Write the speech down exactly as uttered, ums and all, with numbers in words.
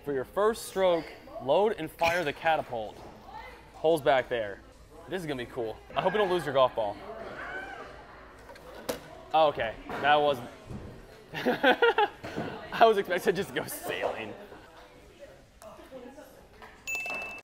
For your first stroke, load and fire the catapult. Holes back there. This is gonna be cool. I hope you don't lose your golf ball. Oh, okay, that wasn't. I was expecting to just go sailing.